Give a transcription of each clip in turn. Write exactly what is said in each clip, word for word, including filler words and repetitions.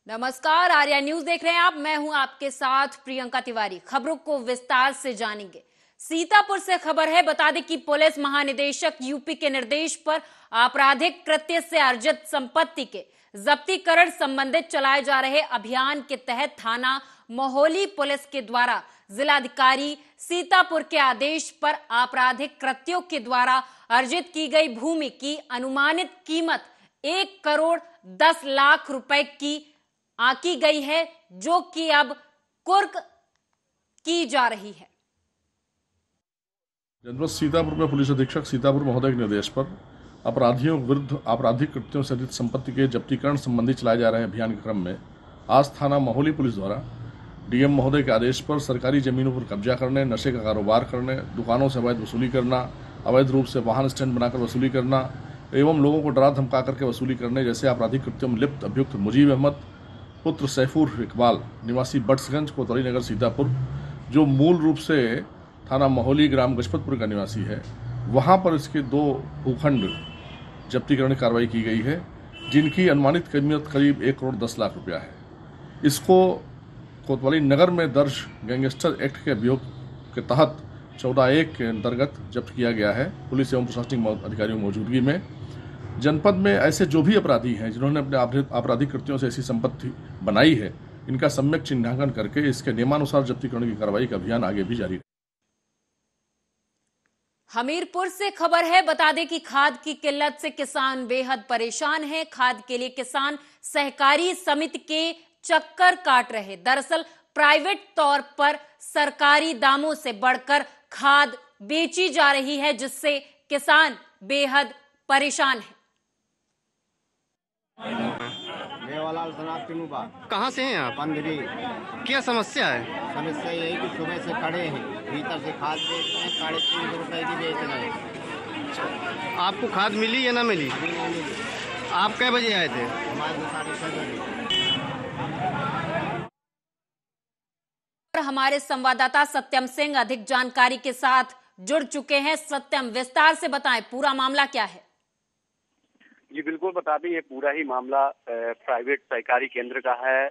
नमस्कार, आर्या न्यूज देख रहे हैं आप। मैं हूं आपके साथ प्रियंका तिवारी। खबरों को विस्तार से जानेंगे। सीतापुर से खबर है। बता दें कि पुलिस महानिदेशक यूपी के निर्देश पर आपराधिक कृत्य से अर्जित संपत्ति के जब्तीकरण संबंधित चलाए जा रहे अभियान के तहत थाना मोहली पुलिस के द्वारा जिलाधिकारी सीतापुर के आदेश पर आपराधिक कृत्यों के द्वारा अर्जित की गई भूमि की अनुमानित कीमत एक करोड़ दस लाख रुपए की आकी गई है, जो कि अब कुर्क की जा रही है। जनपद सीतापुर में पुलिस अधीक्षक सीतापुर महोदय के निर्देश पर अपराधियों के विरुद्ध आपराधिक कृत्यों से अर्जित संपत्ति के जब्तीकरण संबंधी चलाए जा रहे अभियान के क्रम में आज थाना मोहली पुलिस द्वारा डीएम महोदय के आदेश पर सरकारी जमीनों पर कब्जा करने, नशे का कारोबार करने, दुकानों से अवैध वसूली करना, अवैध रूप से वाहन स्टैंड बनाकर वसूली करना एवं लोगों को डरा धमका करके वसूली करने जैसे आपराधिक कृत्यों में लिप्त अभियुक्त मुजीब अहमद पुत्र सैफुर इकबाल निवासी बट्सगंज कोतवाली नगर सीतापुर, जो मूल रूप से थाना मोहली ग्राम गजपतपुर का निवासी है, वहां पर इसके दो भूखंड जब्तीकरण की कार्रवाई की गई है, जिनकी अनुमानित कीमत करीब एक करोड़ दस लाख रुपया है। इसको कोतवाली नगर में दर्ज गैंगस्टर एक्ट के अभियोग के तहत चौदह एक के अंतर्गत जब्त किया गया है। पुलिस एवं प्रशासनिक अधिकारियों की मौजूदगी में जनपद में ऐसे जो भी अपराधी हैं जिन्होंने अपने आपराधिक कृत्यों से ऐसी संपत्ति बनाई है, इनका सम्यक चिन्हांकन करके इसके नियमानुसार जब्तीकरण की कार्रवाई का अभियान आगे भी जारी है। हमीरपुर से खबर है। बता दें कि खाद की किल्लत से किसान बेहद परेशान हैं। खाद के लिए किसान सहकारी समिति के चक्कर काट रहे। दरअसल प्राइवेट तौर पर सरकारी दामों से बढ़कर खाद बेची जा रही है, जिससे किसान बेहद परेशान है। कहाँ से हैं आप? पंद्री। क्या समस्या है? समस्या यही कि सुबह से खड़े हैं, भीतर से खाद बेच रहे हैं, साढ़े तीन सौ रुपए की बेच रहे हैं। आपको खाद मिली या ना मिली? अभी नहीं मिली। आप कै बजे आए थे? हमारे तो साढ़े छह बजे। हमारे संवाददाता सत्यम सिंह अधिक जानकारी के साथ जुड़ चुके हैं। सत्यम, विस्तार से बताएं, पूरा मामला क्या है? जी बिल्कुल बता दें, ये पूरा ही मामला प्राइवेट सहकारी केंद्र का है,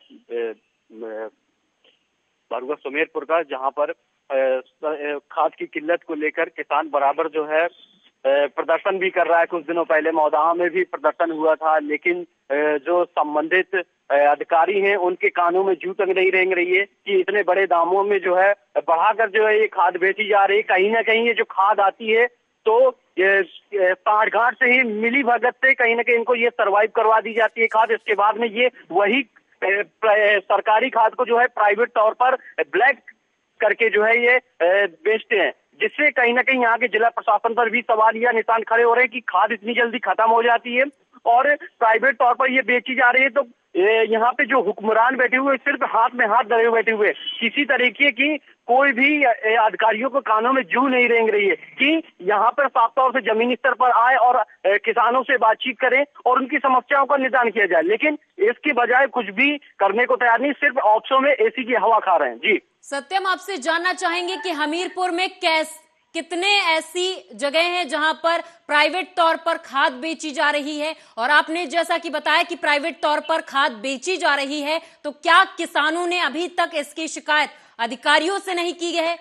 बरुआ सुमेरपुर का, जहां पर खाद की किल्लत को लेकर किसान बराबर जो है प्रदर्शन भी कर रहा है। कुछ दिनों पहले मौदाहा में भी प्रदर्शन हुआ था, लेकिन जो संबंधित अधिकारी हैं उनके कानों में जू तक नहीं रेंग रही है कि इतने बड़े दामों में जो है बढ़ाकर जो है ये खाद बेची जा रही है। कहीं ना कहीं ये जो खाद आती है तो ये पाट घाट से ही मिली भगत से कहीं ना कहीं इनको ये सरवाइव करवा दी जाती है खाद। इसके बाद में ये वही सरकारी खाद को जो है प्राइवेट तौर पर ब्लैक करके जो है ये बेचते हैं, जिससे कहीं ना कहीं यहाँ के जिला प्रशासन पर भी सवाल या निशान खड़े हो रहे हैं कि खाद इतनी जल्दी खत्म हो जाती है और प्राइवेट तौर पर ये बेची जा रही है। तो यहाँ पे जो हुक्मरान बैठे हुए सिर्फ हाथ में हाथ धरे हुए बैठे हुए, किसी तरीके की कोई भी अधिकारियों को कानों में जू नहीं रेंग रही है कि यहाँ पर साफ तौर से जमीनी स्तर पर आए और किसानों से बातचीत करें और उनकी समस्याओं का निदान किया जाए, लेकिन इसके बजाय कुछ भी करने को तैयार नहीं, सिर्फ ऑफिसों में एसी की हवा खा रहे हैं। जी सत्यम, आपसे जानना चाहेंगे कि हमीरपुर में कैस कितने ऐसी जगह हैं जहां पर प्राइवेट तौर पर खाद बेची जा रही है, और आपने जैसा कि बताया कि प्राइवेट तौर पर खाद बेची जा रही है, तो क्या किसानों ने अभी तक इसकी शिकायत अधिकारियों से नहीं की है?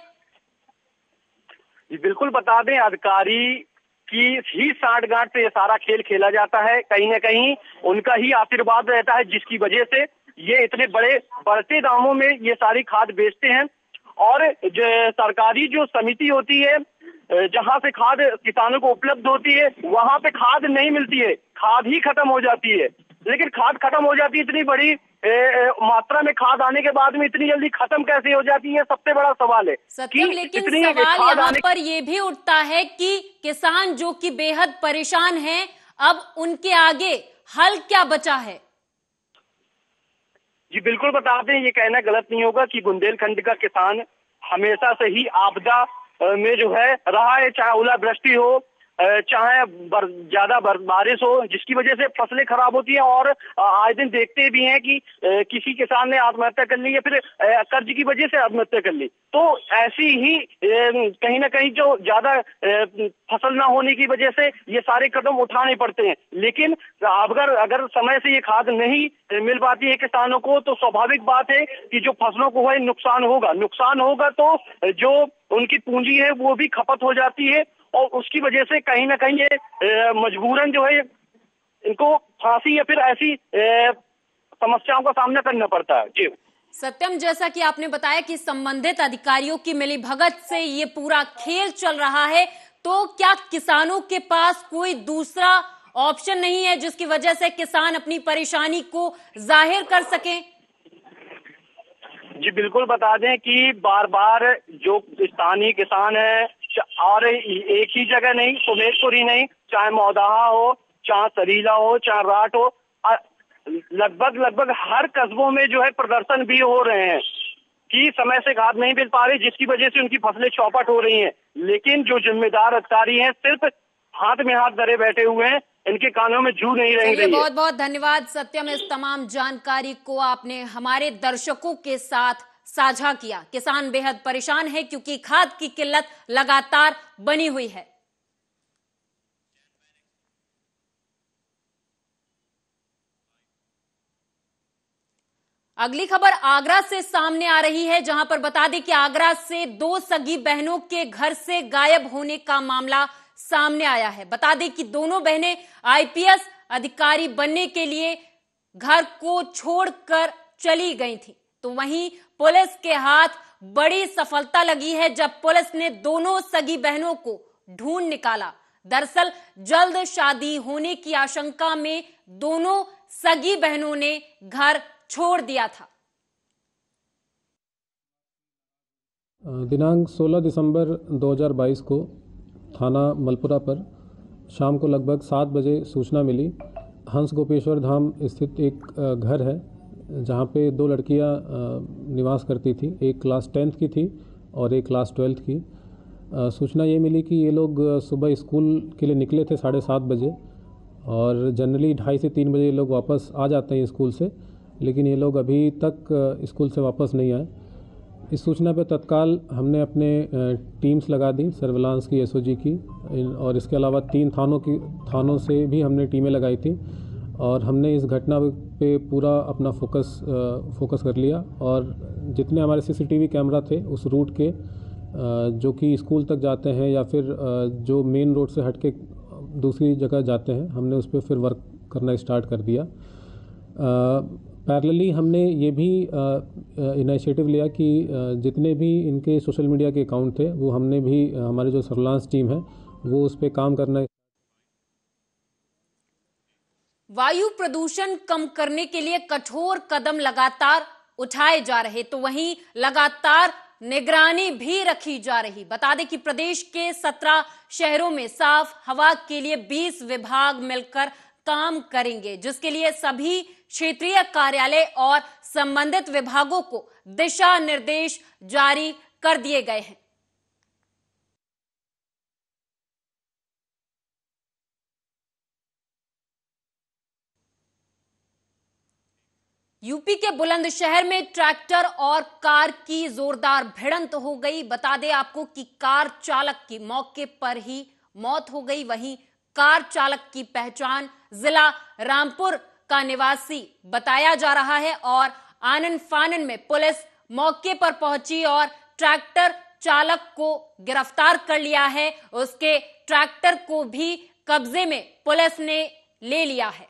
जी बिल्कुल बता दें, अधिकारी की ही साठगांठ से ये सारा खेल खेला जाता है। कहीं ना कहीं उनका ही आशीर्वाद रहता है, जिसकी वजह से ये इतने बड़े बढ़ते दामों में ये सारी खाद बेचते हैं। और जो सरकारी जो समिति होती है जहां से खाद किसानों को उपलब्ध होती है, वहां पे खाद नहीं मिलती है, खाद ही खत्म हो जाती है। लेकिन खाद खत्म हो जाती है, इतनी बड़ी ए, ए, मात्रा में खाद आने के बाद में इतनी जल्दी खत्म कैसे हो जाती है, सबसे बड़ा सवाल है। सत्यम, लेकिन सवाल यहाँ पर ये भी उठता है कि किसान जो कि बेहद परेशान हैं, अब उनके आगे हल क्या बचा है? जी बिल्कुल बता दें, ये कहना गलत नहीं होगा कि बुंदेलखंड का किसान हमेशा से ही आपदा में जो है रहा है, चाहे ओलावृष्टि हो, चाहे बर, ज्यादा बारिश हो जिसकी वजह से फसलें खराब होती हैं और आए दिन देखते भी हैं कि किसी किसान ने आत्महत्या कर ली या फिर कर्ज की वजह से आत्महत्या कर ली। तो ऐसी ही कहीं ना कहीं जो ज्यादा फसल ना होने की वजह से ये सारे कदम उठाने पड़ते हैं। लेकिन अगर अगर समय से ये खाद नहीं मिल पाती है किसानों को तो स्वाभाविक बात है कि जो फसलों को है नुकसान होगा। नुकसान होगा तो जो उनकी पूंजी है वो भी खपत हो जाती है और उसकी वजह से कहीं ना कहीं ये मजबूरन जो है इनको फांसी या फिर ऐसी समस्याओं का सामना करना पड़ता है। जी सत्यम, जैसा कि आपने बताया कि संबंधित अधिकारियों की मिलीभगत से ये पूरा खेल चल रहा है, तो क्या किसानों के पास कोई दूसरा ऑप्शन नहीं है जिसकी वजह से किसान अपनी परेशानी को जाहिर कर सकें? जी बिल्कुल, बता दें कि बार बार जो स्थानीय किसान है और एक ही जगह नहीं, सुमेरपुर ही नहीं, चाहे मौदाहा हो, चाहे सरीला हो, चाहे राट हो, लगभग लगभग हर कस्बों में जो है प्रदर्शन भी हो रहे हैं कि समय से खाद नहीं मिल पा रही जिसकी वजह से उनकी फसलें चौपट हो रही हैं। लेकिन जो जिम्मेदार अधिकारी हैं सिर्फ हाथ में हाथ धरे बैठे हुए हैं, इनके कानों में जू नहीं रही है। बहुत बहुत धन्यवाद सत्यम, इस तमाम जानकारी को आपने हमारे दर्शकों के साथ साझा किया। किसान बेहद परेशान है क्योंकि खाद की किल्लत लगातार बनी हुई है। अगली खबर आगरा से सामने आ रही है, जहां पर बता दें कि आगरा से दो सगी बहनों के घर से गायब होने का मामला सामने आया है। बता दें कि दोनों बहनें आईपीएस अधिकारी बनने के लिए घर को छोड़कर चली गई थी। तो वहीं पुलिस के हाथ बड़ी सफलता लगी है जब पुलिस ने दोनों सगी बहनों को ढूंढ निकाला। दरअसल जल्द शादी होने की आशंका में दोनों सगी बहनों ने घर छोड़ दिया था। दिनांक सोलह दिसंबर दो हज़ार बाईस को थाना मलपुरा पर शाम को लगभग सात बजे सूचना मिली। हंस गोपेश्वर धाम स्थित एक घर है जहाँ पे दो लड़कियाँ निवास करती थी, एक क्लास टेंथ की थी और एक क्लास ट्वेल्थ की। सूचना ये मिली कि ये लोग सुबह स्कूल के लिए निकले थे साढ़े सात बजे और जनरली ढाई से तीन बजे ये लोग वापस आ जाते हैं स्कूल से, लेकिन ये लोग अभी तक स्कूल से वापस नहीं आए। इस सूचना पर तत्काल हमने अपने टीम्स लगा दी, सर्विलांस की, एसओजी की, और इसके अलावा तीन थानों की थानों से भी हमने टीमें लगाई थी और हमने इस घटना पे पूरा अपना फोकस फोकस कर लिया और जितने हमारे सीसीटीवी कैमरा थे उस रूट के जो कि स्कूल तक जाते हैं या फिर जो मेन रोड से हटके दूसरी जगह जाते हैं, हमने उस पर फिर वर्क करना स्टार्ट कर दिया। पैरेलली हमने ये भी इनिशिएटिव लिया कि जितने भी इनके सोशल मीडिया के अकाउंट थे वो हमने भी, हमारे जो सर्विलांस टीम है वो उस पर काम करना। वायु प्रदूषण कम करने के लिए कठोर कदम लगातार उठाए जा रहे, तो वहीं लगातार निगरानी भी रखी जा रही। बता दें कि प्रदेश के सत्रह शहरों में साफ हवा के लिए बीस विभाग मिलकर काम करेंगे, जिसके लिए सभी क्षेत्रीय कार्यालय और संबंधित विभागों को दिशा निर्देश जारी कर दिए गए हैं। यूपी के बुलंदशहर में ट्रैक्टर और कार की जोरदार भिड़ंत हो गई। बता दें आपको कि कार चालक की मौके पर ही मौत हो गई। वहीं कार चालक की पहचान जिला रामपुर का निवासी बताया जा रहा है और आनन फानन में पुलिस मौके पर पहुंची और ट्रैक्टर चालक को गिरफ्तार कर लिया है। उसके ट्रैक्टर को भी कब्जे में पुलिस ने ले लिया है।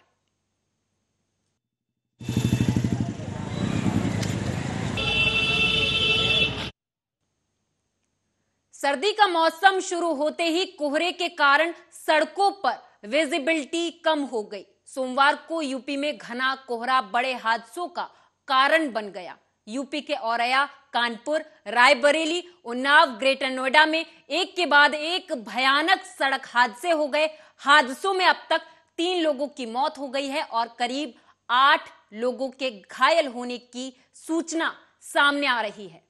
सर्दी का मौसम शुरू होते ही कोहरे के कारण सड़कों पर विजिबिलिटी कम हो गई। सोमवार को यूपी में घना कोहरा बड़े हादसों का कारण बन गया। यूपी के औरैया, कानपुर, रायबरेली, उन्नाव, ग्रेटर नोएडा में एक के बाद एक भयानक सड़क हादसे हो गए। हादसों में अब तक तीन लोगों की मौत हो गई है और करीब आठ लोगों के घायल होने की सूचना सामने आ रही है।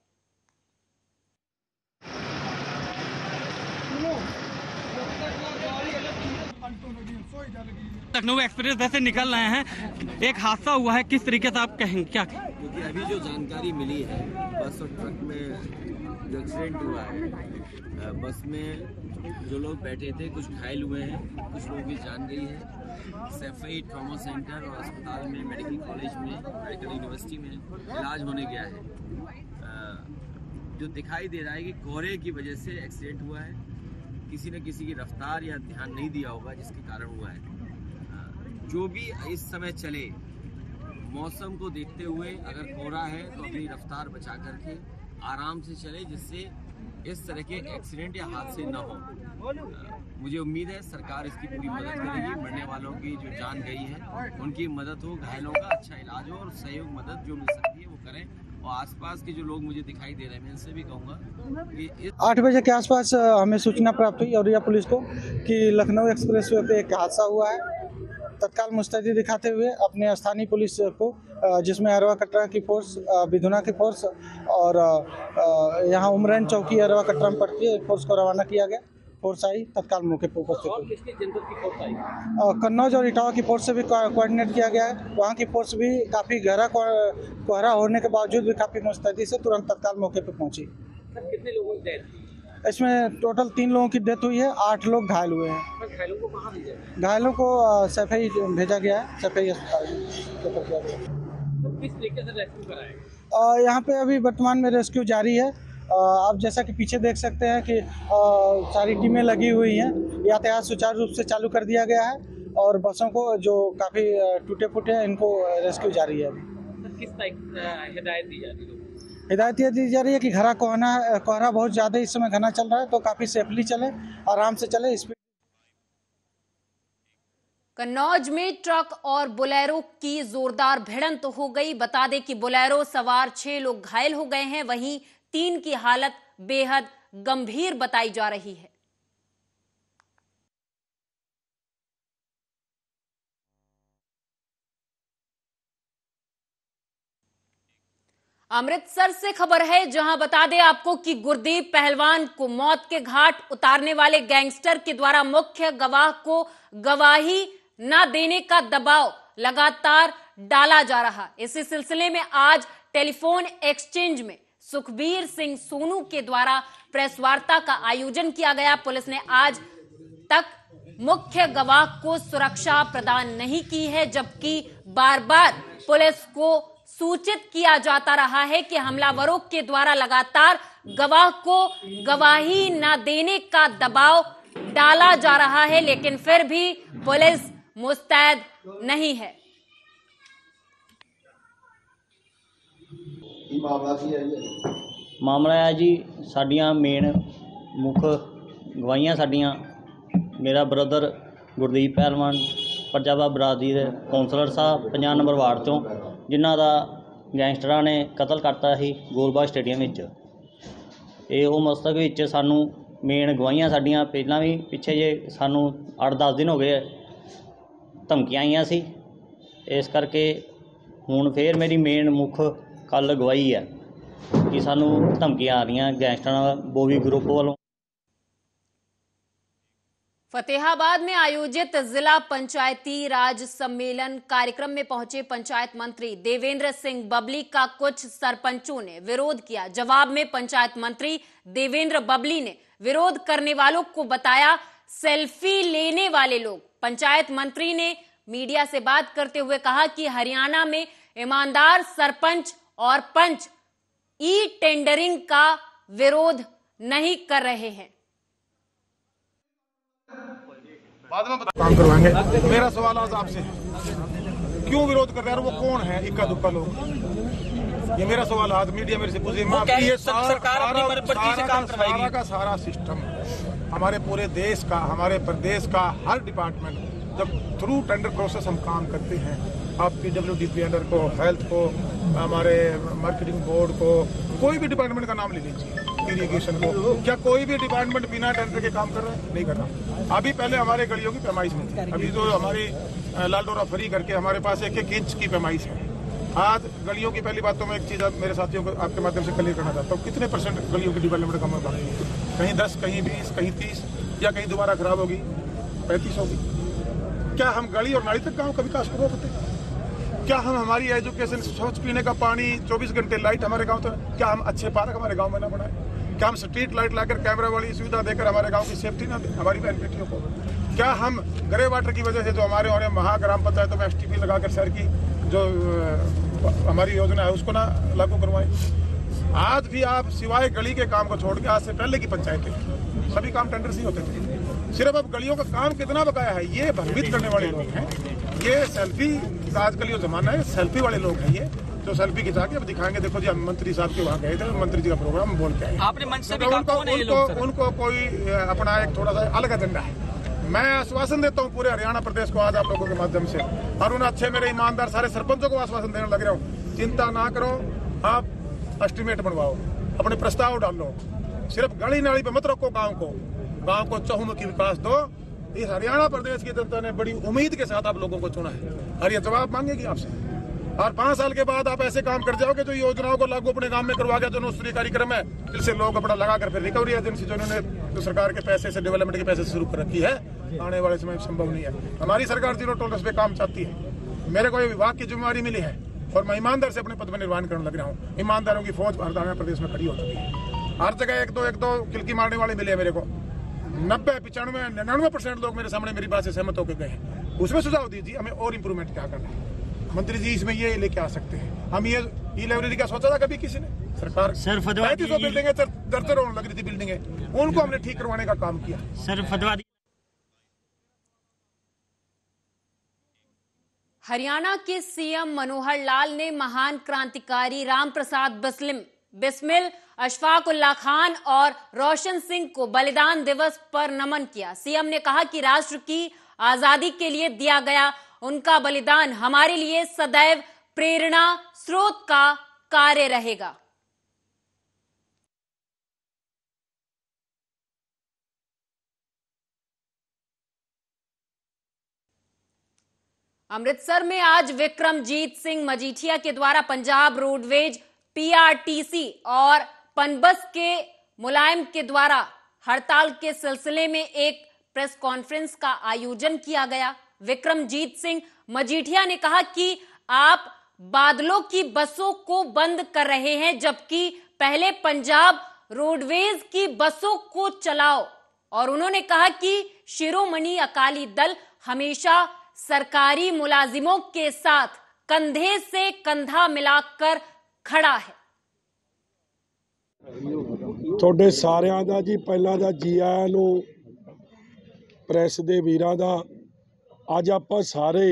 लखनऊ एक्सप्रेस वे से निकल रहे हैं, एक हादसा हुआ है, किस तरीके से आप कहेंगे क्या? क्योंकि अभी जो जानकारी मिली है, बस और ट्रक में जो एक्सीडेंट हुआ है, बस में जो लोग बैठे थे कुछ घायल हुए हैं, कुछ लोगों की जान गई है। सैफई ट्रॉमा सेंटर और अस्पताल में, मेडिकल कॉलेज में, मेडिकल यूनिवर्सिटी में इलाज होने गया है। जो दिखाई दे रहा है कि कोहरे की वजह से एक्सीडेंट हुआ है, किसी न किसी की रफ्तार या ध्यान नहीं दिया होगा जिसके कारण हुआ है। जो भी इस समय चले, मौसम को देखते हुए अगर कोहरा है तो अपनी रफ्तार बचा करके आराम से चले, जिससे इस तरह के एक्सीडेंट या हादसे न हो। मुझे उम्मीद है सरकार इसकी पूरी मदद करेगी, मरने वालों की जो जान गई है उनकी मदद हो, घायलों का अच्छा इलाज हो और सहयोग मदद जो मिल सकती है वो करें। और आसपास के जो लोग मुझे दिखाई दे रहे हैं, मैं इनसे भी कहूँगा कि आठ बजे के आसपास हमें सूचना प्राप्त हुई औरैया पुलिस को कि लखनऊ एक्सप्रेसवे पे एक हादसा हुआ है। तत्काल मुस्तैदी दिखाते हुए अपने स्थानीय पुलिस को, जिसमें अरवा कटरा की फोर्स, बिधुना की फोर्स और यहाँ उमरैन चौकी अरवा कटरा में पड़ती है, फोर्स को रवाना किया गया। फोर्स आई, तत्काल मौके पर उपस्थित हुई। कन्नौज और इटावा की फोर्स से भी कोऑर्डिनेट किया गया है। वहाँ की फोर्स भी काफ़ी गहरा कोहरा होने के बावजूद भी काफ़ी मुस्तैदी से तुरंत तत्काल मौके पर पहुँची। कितने लोगों की डेथ? इसमें टोटल तीन लोगों की डेथ हुई है, आठ लोग घायल हुए हैं। घायलों को कहाँ भेजा? घायलों को सैफई भेजा गया है, सैफई अस्पताल रेफर किया गया। तो किस तरीके से रेस्क्यू कराया? यहाँ पे अभी वर्तमान में रेस्क्यू जारी है। आप जैसा कि पीछे देख सकते हैं कि सारी टीमें लगी हुई हैं, यातायात सुचारू रूप से चालू कर दिया गया है और बसों को जो काफ़ी टूटे फूटे हैं इनको रेस्क्यू जारी है। अभी किस टाइप हिदायत दी जा रही है? हिदायत ये दी जा रही है कि घरा कोहना कोहरा बहुत ज़्यादा इस समय घना चल रहा है, तो काफ़ी सेफली चले, आराम से चले। स्पीड कन्नौज में ट्रक और बोलेरो की जोरदार भिड़ंत हो गई। बता दें कि बोलेरो सवार छह लोग घायल हो गए हैं, वहीं तीन की हालत बेहद गंभीर बताई जा रही है। अमृतसर से खबर है, जहां बता दें आपको कि गुरदीप पहलवान को मौत के घाट उतारने वाले गैंगस्टर के द्वारा मुख्य गवाह को गवाही न देने का दबाव लगातार डाला जा रहा। इसी सिलसिले में आज टेलीफोन एक्सचेंज में सुखबीर सिंह सोनू के द्वारा प्रेस वार्ता का आयोजन किया गया। पुलिस ने आज तक मुख्य गवाह को सुरक्षा प्रदान नहीं की है, जबकि बार बार पुलिस को सूचित किया जाता रहा है कि हमलावरों के द्वारा लगातार गवाह को गवाही न देने का दबाव डाला जा रहा है, लेकिन फिर भी पुलिस मुस्तैद नहीं है। मामला है जी, साडियां मेन मुख गवाहियां साडियां मेरा ब्रदर गुरदीप पहलवान पंजाबा बरादरी दे कौंसलर साहब पचास नंबर वार्ड चों, जिन्हां दा गैंगस्टरां ने कतल करता सी गोलबाग स्टेडियम विच। ਇਹ ਉਹ ਮਸਤਕ ਵਿੱਚ ਸਾਨੂੰ ਮੇਨ ਗਵਾਹੀਆਂ ਸਾਡੀਆਂ ਪਹਿਲਾਂ ਵੀ ਪਿੱਛੇ ਜੇ ਸਾਨੂੰ ਅੱਠ ਦਸ ਦਿਨ ਹੋ ਗਏ ਧਮਕੀਆਂ ਆਈਆਂ ਸੀ, ਇਸ ਕਰਕੇ ਹੁਣ ਫੇਰ ਮੇਰੀ ਮੇਨ ਮੁੱਖ ਕੱਲ ਗਵਾਹੀ ਹੈ कि सानू धमकियां आ रही गैंगस्टर बोवी ग्रुप वालों। फतेहाबाद में आयोजित जिला पंचायती राज सम्मेलन कार्यक्रम में पहुंचे पंचायत मंत्री देवेंद्र सिंह बबली का कुछ सरपंचों ने विरोध किया। जवाब में पंचायत मंत्री देवेंद्र बबली ने विरोध करने वालों को बताया सेल्फी लेने वाले लोग। पंचायत मंत्री ने मीडिया से बात करते हुए कहा कि हरियाणा में ईमानदार सरपंच और पंच ई टेंडरिंग का विरोध नहीं कर रहे हैं। बाद में काम करवाएंगे। मेरा सवाल आज आपसे, क्यों विरोध कर रहे हैं? वो कौन है इक्का दुक्का लोग? ये मेरा सवाल आज मीडिया मेरे से पूछे। ये सारा का सारा सिस्टम हमारे पूरे देश का, हमारे प्रदेश का हर डिपार्टमेंट जब थ्रू टेंडर प्रोसेस हम काम करते हैं, आप P W D P L को, हेल्थ को, हमारे मार्केटिंग बोर्ड को, कोई भी डिपार्टमेंट का नाम ले लीजिए, इरिगेशन को, क्या कोई भी डिपार्टमेंट बिना टेंडर के काम कर रहा है? नहीं कर रहा। अभी पहले हमारे गलियों की पैमाइश में थी, अभी जो हमारी लालडोरा फ्री करके हमारे पास एक एक इंच की पैमाइश है। आज गलियों की पहली बात तो मैं एक चीज़ मेरे साथियों को आपके माध्यम से क्लियर करना चाहता हूँ, कितने परसेंट गलियों की डेवलपमेंट कम होगा? कहीं दस, कहीं बीस, कहीं तीस, या कहीं दोबारा खराब होगी पैंतीस होगी। क्या हम गली और नाली तक गांव का विकास को रोकते? क्या हम हमारी एजुकेशन, स्वच्छ पीने का पानी, चौबीस घंटे लाइट हमारे गांव तक? क्या हम अच्छे पार्क हमारे गांव में ना बनाए? क्या हम स्ट्रीट लाइट लाकर कैमरा वाली सुविधा देकर हमारे गांव की सेफ्टी ना दें हमारी बहन बेटियों को? क्या हम ग्रे वाटर की वजह से जो हमारे और महाग्राम पंचायतों में एस टी पी लगाकर शहर की जो हमारी योजना है उसको ना लागू करवाएं? आज भी आप सिवाय गली के काम को छोड़ के, आज से पहले की पंचायतें सभी काम टेंडर से होते थे। सिर्फ अब गलियों का काम कितना बकाया है, ये भ्रमित करने वाले लोग हैं। ये सेल्फी का आजकल ये जमाना है, सेल्फी वाले लोग हैं ये, जो सेल्फी खिंचा के अब दिखाएंगे, देखो जी हम मंत्री साहब के वहाँ गए थे, मंत्री जी का प्रोग्राम बोल के आए। आपने मंच से भी उनको उनको उनको कोई अपना एक थोड़ा सा अलग एजेंडा है। मैं आश्वासन देता हूँ पूरे हरियाणा प्रदेश को आज आप लोगों के माध्यम से, और उन अच्छे मेरे ईमानदार सारे सरपंचों को आश्वासन देने लग रहा हूँ, चिंता ना करो, आप एस्टिमेट बनवाओ, अपने प्रस्ताव डालो, सिर्फ गली नाली पे मत रखो गाँव को, गाँव को चहुमुखी विकास दो। इस हरियाणा प्रदेश की जनता ने बड़ी उम्मीद के साथ आप लोगों को चुना है और ये जवाब मांगेगी आपसे। और पांच साल के बाद आप ऐसे काम कर जाओगे जो योजनाओं को लागू अपने गांव में करवा गया, जो नौस्तरी कार्यक्रम है, जिससे लोग अपना लगाकर फिर रिकवरी एजेंसी जो इन्होंने जो सरकार के पैसे से, डेवलपमेंट के पैसे से शुरू कर रखी है, आने वाले समय में संभव नहीं है। हमारी सरकार जीरो टॉलरेंस पे काम चाहती है। मेरे को ये विभाग की जिम्मेवारी मिली है और मैं ईमानदार से अपने पद में निर्वहन करने लग रहा हूँ। ईमानदारों की फौज हरियाणा प्रदेश में खड़ी हो चुकी है। हर जगह एक दो एक दो किलकी मारने वाले मिले मेरे को, नब्बे पिचानवे निन्यानवे परसेंट लोग मेरे सामने मेरी बात से सहमत होकर गए हैं। उसमें सुझाव दीजिए हमें और इम्प्रूवमेंट क्या करना है। मंत्री जी इसमें ये लेके आ सकते हैं। हम ये ई लाइब्रेरी का सोचा था कभी किसी ने? सरकार पैंतीस सौ बिल्डिंग दर्जन होने लग रही थी बिल्डिंगे, उनको हमने ठीक करवाने का काम किया। सर फतवा हरियाणा के सीएम मनोहर लाल ने महान क्रांतिकारी रामप्रसाद बिस्मिल बिस्मिल अशफाक उल्लाह खान और रोशन सिंह को बलिदान दिवस पर नमन किया। सीएम ने कहा कि राष्ट्र की आजादी के लिए दिया गया उनका बलिदान हमारे लिए सदैव प्रेरणा स्रोत का कार्य रहेगा। अमृतसर में आज विक्रमजीत सिंह मजीठिया के द्वारा पंजाब रोडवेज, पीआरटीसी और पनबस के मुलायम के द्वारा हड़ताल के सिलसिले में एक प्रेस कॉन्फ्रेंस का आयोजन किया गया। विक्रमजीत सिंह मजीठिया ने कहा कि आप बादलों की बसों को बंद कर रहे हैं, जबकि पहले पंजाब रोडवेज की बसों को चलाओ। और उन्होंने कहा कि शिरोमणि अकाली दल हमेशा सरकारी मुलाजिमों के साथ कंधे से कंधा मिलाकर खड़ा है। ਤੁਹਾਡੇ ਸਾਰਿਆਂ ਦਾ ਜੀ ਪਹਿਲਾਂ ਦਾ ਜੀ ਆਇਆਂ ਨੂੰ ਪ੍ਰੈਸ ਦੇ ਵੀਰਾਂ ਦਾ। ਅੱਜ ਆਪਾਂ ਸਾਰੇ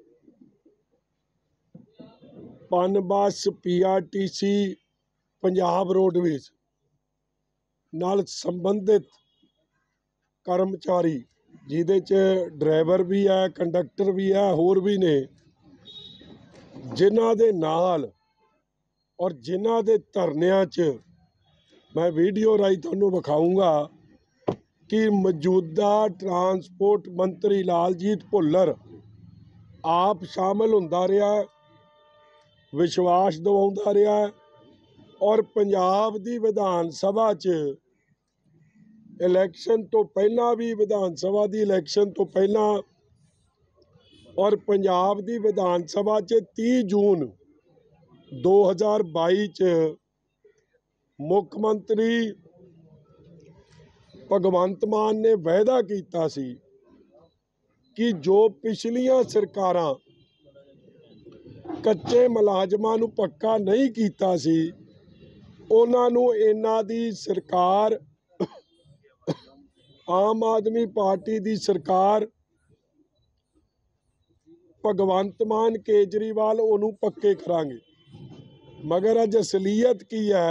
ਪਨਬਸ, ਪੀਆਰਟੀਸੀ, ਪੰਜਾਬ ਰੋਡਵੇਜ਼ ਨਾਲ ਸੰਬੰਧਿਤ ਕਰਮਚਾਰੀ, ਜਿਹਦੇ 'ਚ ਡਰਾਈਵਰ ਵੀ ਹੈ, ਕੰਡਕਟਰ ਵੀ ਹੈ, ਹੋਰ ਵੀ ਨੇ, ਜਿਨ੍ਹਾਂ ਦੇ ਨਾਲ ਔਰ ਜਿਨ੍ਹਾਂ ਦੇ ਧਰਨਿਆਂ 'ਚ मैं वीडियो राही तुहानूं विखाऊंगा कि मौजूदा ट्रांसपोर्ट मंत्री लालजीत भुल्लर आप शामिल हुंदा रहा, विश्वास दिवाउंदा रहा और पंजाब दी विधान सभा च इलैक्शन तो पहला भी, विधान सभा दी इलैक्शन तो पहला और पंजाब दी विधान सभा च तीस जून दो हज़ार बाई च मुख मंत्री भगवंत मान ने वायदा किया सी कि जो पिछलियां सरकारां कच्चे मुलाजमां नूं पक्का नहीं किया सी, उन्हां नूं इन्हां दी सरकार, आम आदमी पार्टी दी सरकार, भगवंत मान केजरीवाल उन्होंने पक्के करांगे। मगर अज असलीयत की है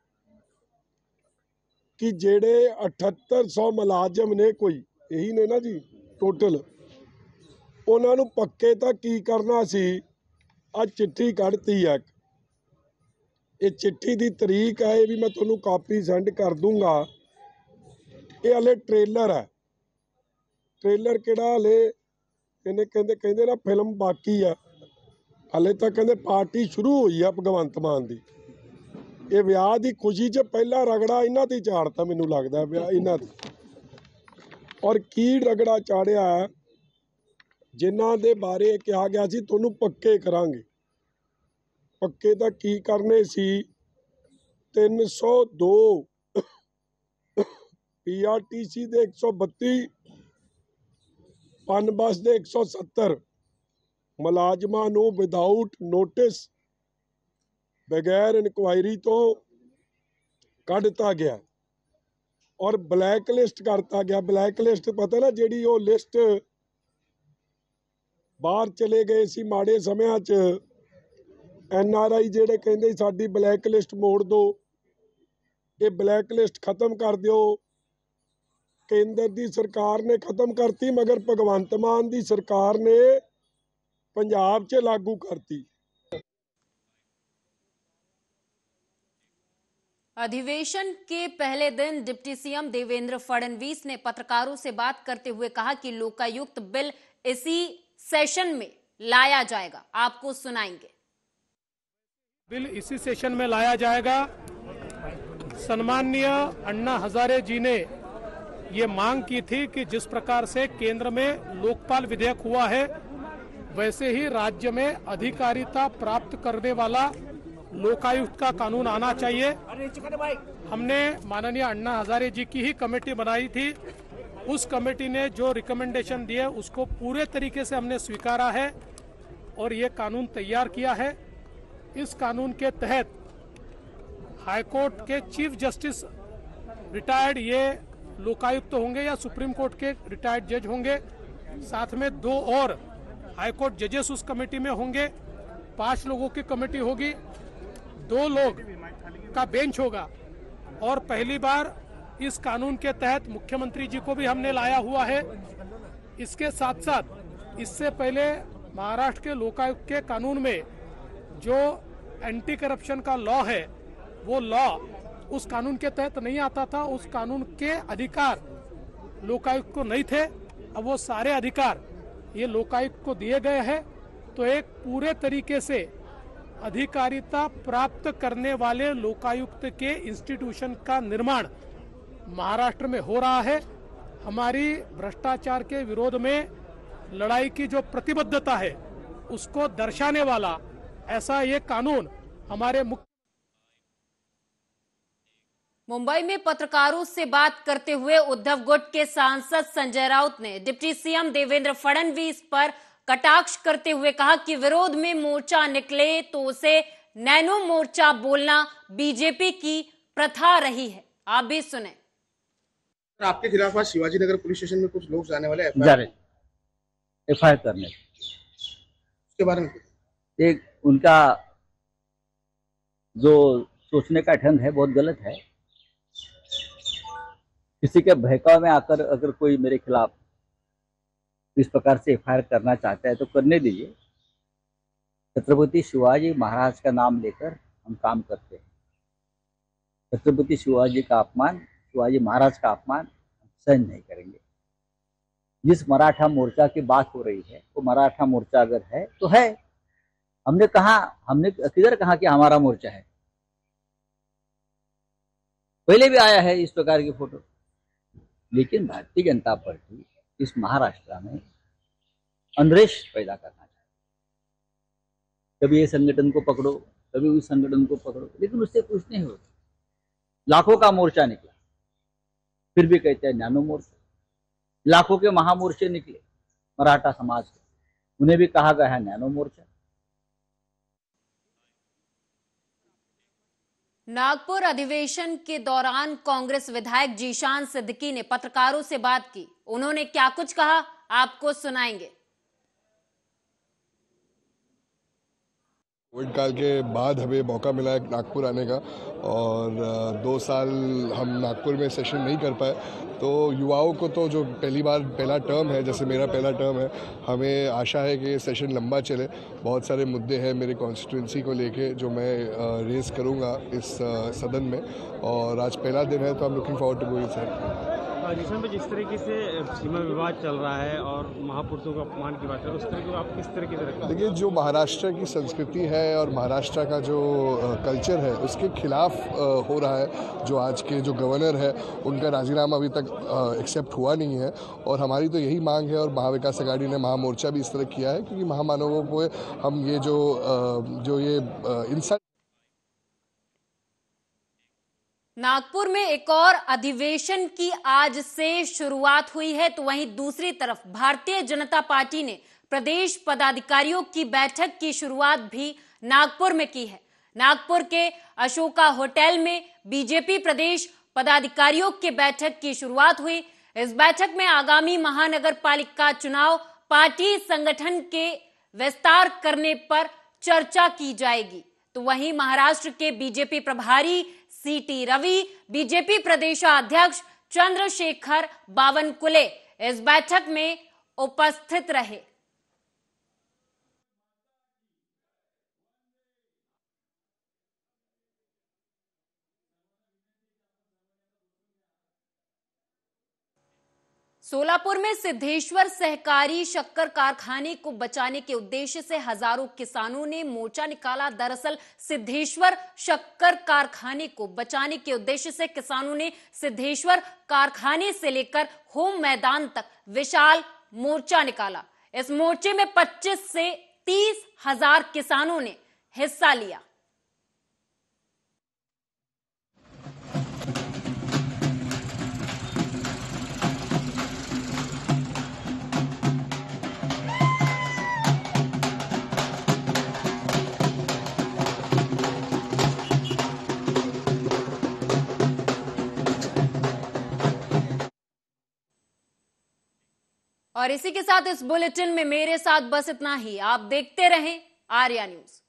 कि जेड़े अठहत्तर सौ मुलाजम ने, कोई यही ने ना जी टोटल, उन्होंने पक्के तक की करना सी। अज चिट्ठी कढ़ती है, ये चिट्ठी की तरीक है, ये भी मैं तुहानूं कापी सेंड कर दूंगा। ये हले ट्रेलर है, ट्रेलर किहड़ा हले कहने कहते कहते ना फिल्म बाकी है, हले तक कहते पार्टी शुरू हुई है भगवंत मान की। ये विआह की खुशी च पहला रगड़ा इन्हां ते चाड़ता, मैनूं लगदा विआह इन्हां ते। और की रगड़ा चाड़िया ਜਿਨ੍ਹਾਂ ਦੇ ਬਾਰੇ ਕਿਹਾ ਗਿਆ ਸੀ ਤੁਹਾਨੂੰ ਪੱਕੇ ਕਰਾਂਗੇ। ਪੱਕੇ ਤਾਂ ਕੀ ਕਰਨੇ ਸੀ, ਤਿੰਨ ਸੌ ਦੋ ਪੀ ਆਰ ਟੀ ਸੀ ਦੇ ਇੱਕ ਸੌ ਬੱਤੀ, ਪਨਬਸ ਦੇ ਇੱਕ ਸੌ ਸੱਤਰ ਮੁਲਾਜ਼ਮਾਂ ਨੂੰ ਵਿਦਆਊਟ ਨੋਟਿਸ ਬਗੈਰ ਇਨਕੁਆਇਰੀ ਤੋਂ ਕੱਢ ਦਿੱਤਾ ਗਿਆ ਔਰ ਬਲੈਕ ਲਿਸਟ ਕਰਤਾ ਗਿਆ। ਬਲੈਕ ਲਿਸਟ ਪਤਾ ਨਾ, ਜਿਹੜੀ ਉਹ ਲਿਸਟ ਬਾਹਰ ਚਲੇ ਗਏ ਸੀ ਮਾੜੇ ਸਮਿਆਂ 'ਚ, ਐਨ ਆਰ ਆਈ ਜਿਹੜੇ ਕਹਿੰਦੇ ਸਾਡੀ ਬਲੈਕ ਲਿਸਟ ਮੋੜ ਦਿਓ, ਇਹ ਬਲੈਕ ਲਿਸਟ ਖਤਮ ਕਰ ਦਿਓ। ਕੇਂਦਰ ਦੀ ਸਰਕਾਰ ਨੇ ਖਤਮ ਕਰਤੀ, ਮਗਰ ਭਗਵੰਤ ਮਾਨ ਦੀ ਸਰਕਾਰ ਨੇ ਪੰਜਾਬ 'ਚ ਲਾਗੂ ਕਰਤੀ। अधिवेशन के पहले दिन डिप्टी सीएम देवेंद्र फडणवीस ने पत्रकारों से बात करते हुए कहा कि लोकायुक्त बिल इसी सेशन में लाया जाएगा। आपको सुनाएंगे। बिल इसी सेशन में लाया जाएगा। सम्माननीय अन्ना हजारे जी ने ये मांग की थी कि जिस प्रकार से केंद्र में लोकपाल विधेयक हुआ है, वैसे ही राज्य में अधिकारिता प्राप्त करने वाला लोकायुक्त का कानून आना चाहिए। हमने माननीय अन्ना हजारे जी की ही कमेटी बनाई थी। उस कमेटी ने जो रिकमेंडेशन दिए उसको पूरे तरीके से हमने स्वीकारा है और ये कानून तैयार किया है। इस कानून के तहत हाईकोर्ट के चीफ जस्टिस रिटायर्ड ये लोकायुक्त होंगे या सुप्रीम कोर्ट के रिटायर्ड जज होंगे। साथ में दो और हाईकोर्ट जजेस उस कमेटी में होंगे। पांच लोगों की कमेटी होगी, दो लोग का बेंच होगा और पहली बार इस कानून के तहत मुख्यमंत्री जी को भी हमने लाया हुआ है। इसके साथ साथ इससे पहले महाराष्ट्र के लोकायुक्त के कानून में जो एंटी करप्शन का लॉ है, वो लॉ उस कानून के तहत नहीं आता था। उस कानून के अधिकार लोकायुक्त को नहीं थे, अब वो सारे अधिकार ये लोकायुक्त को दिए गए हैं। तो एक पूरे तरीके से अधिकारिता प्राप्त करने वाले लोकायुक्त के इंस्टीट्यूशन का निर्माण महाराष्ट्र में हो रहा है। हमारी भ्रष्टाचार के विरोध में लड़ाई की जो प्रतिबद्धता है उसको दर्शाने वाला ऐसा ये कानून हमारे मुख्य। मुंबई में पत्रकारों से बात करते हुए उद्धव गुट के सांसद संजय राउत ने डिप्टी सीएम देवेंद्र फडणवीस पर कटाक्ष करते हुए कहा कि विरोध में मोर्चा निकले तो उसे नैनो मोर्चा बोलना बीजेपी की प्रथा रही है। आप भी सुने। आपके खिलाफ आज शिवाजी नगर पुलिस स्टेशन में कुछ लोग जाने वाले जा रहे एफ आई आर करने, उसके बारे में एक उनका जो सोचने का ढंग है बहुत गलत है। किसी के बहकाव में आकर अगर कोई मेरे खिलाफ इस प्रकार से एफ आई आर करना चाहता है तो करने दीजिए। छत्रपति शिवाजी महाराज का नाम लेकर हम काम करते हैं। छत्रपति शिवाजी का अपमान, शिवाजी महाराज का अपमान हम सहन नहीं करेंगे। जिस मराठा मोर्चा की बात हो रही है वो मराठा मोर्चा अगर है तो है। हमने कहा, हमने किधर कहा कि हमारा मोर्चा है? पहले भी आया है इस प्रकार की फोटो। लेकिन भारतीय जनता पार्टी इस महाराष्ट्र में अनरेश पैदा करना चाहती है। कभी ये संगठन को पकड़ो, कभी उस संगठन को पकड़ो, लेकिन उससे कुछ नहीं होता। लाखों का मोर्चा निकला, फिर भी कहते हैं नैनो मोर्चा। लाखों के महामोर्चे निकले मराठा समाज के, उन्हें भी कहा गया है नैनो मोर्चा। नागपुर अधिवेशन के दौरान कांग्रेस विधायक जीशान सिद्दीकी ने पत्रकारों से बात की। उन्होंने क्या कुछ कहा आपको सुनाएंगे। कोविड काल के बाद हमें मौका मिला है नागपुर आने का और दो साल हम नागपुर में सेशन नहीं कर पाए, तो युवाओं को तो जो पहली बार पहला टर्म है, जैसे मेरा पहला टर्म है, हमें आशा है कि ये सेशन लंबा चले। बहुत सारे मुद्दे हैं मेरे कॉन्स्टिट्यूंसी को लेके जो मैं रेस करूंगा इस सदन में, और आज पहला दिन है तो I am looking forward to going sir. Position पे जिस तरीके से सीमा विवाद चल रहा है और महापुरुषों का अपमान की बात है, उस तरह को आप किस तरीके से रखते हैं? देखिए, जो महाराष्ट्र की संस्कृति है और महाराष्ट्र का जो कल्चर है उसके खिलाफ हो रहा है। जो आज के जो गवर्नर है उनका राजीनामा अभी तक एक्सेप्ट हुआ नहीं है और हमारी तो यही मांग है और महाविकास अघाड़ी ने महामोर्चा भी इस तरह किया है, क्योंकि महामानवों को हम ये जो जो ये इंसल्ट। नागपुर में एक और अधिवेशन की आज से शुरुआत हुई है, तो वहीं दूसरी तरफ भारतीय जनता पार्टी ने प्रदेश पदाधिकारियों की बैठक की शुरुआत भी नागपुर में की है। नागपुर के अशोका होटल में बीजेपी प्रदेश पदाधिकारियों की बैठक की शुरुआत हुई। इस बैठक में आगामी महानगर पालिका चुनाव, पार्टी संगठन के विस्तार करने पर चर्चा की जाएगी। तो वहीं महाराष्ट्र के बीजेपी प्रभारी सीटी रवि, बीजेपी प्रदेशाध्यक्ष चंद्रशेखर बावनकुले इस बैठक में उपस्थित रहे। सोलापुर में सिद्धेश्वर सहकारी शक्कर कारखाने को बचाने के उद्देश्य से हजारों किसानों ने मोर्चा निकाला। दरअसल सिद्धेश्वर शक्कर कारखाने को बचाने के उद्देश्य से किसानों ने सिद्धेश्वर कारखाने से लेकर होम मैदान तक विशाल मोर्चा निकाला। इस मोर्चे में पच्चीस से तीस हजार किसानों ने हिस्सा लिया। और इसी के साथ इस बुलेटिन में मेरे साथ बस इतना ही। आप देखते रहें आर्या न्यूज।